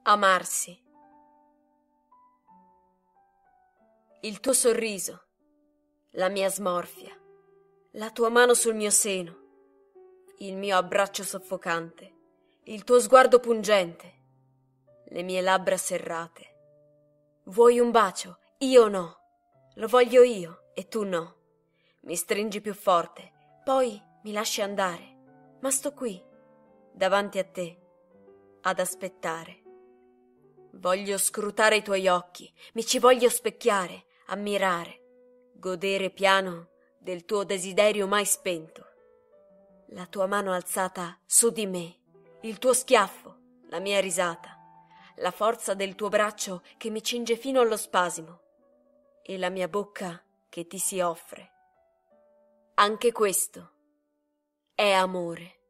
Amarsi. Il tuo sorriso, la mia smorfia, la tua mano sul mio seno, il mio abbraccio soffocante, il tuo sguardo pungente, le mie labbra serrate. Vuoi un bacio? Io no. Lo voglio io e tu no. Mi stringi più forte, poi mi lasci andare, ma sto qui, davanti a te, ad aspettare. Voglio scrutare i tuoi occhi, mi ci voglio specchiare, ammirare, godere piano del tuo desiderio mai spento. La tua mano alzata su di me, il tuo schiaffo, la mia risata, la forza del tuo braccio che mi cinge fino allo spasimo e la mia bocca che ti si offre. Anche questo è amore.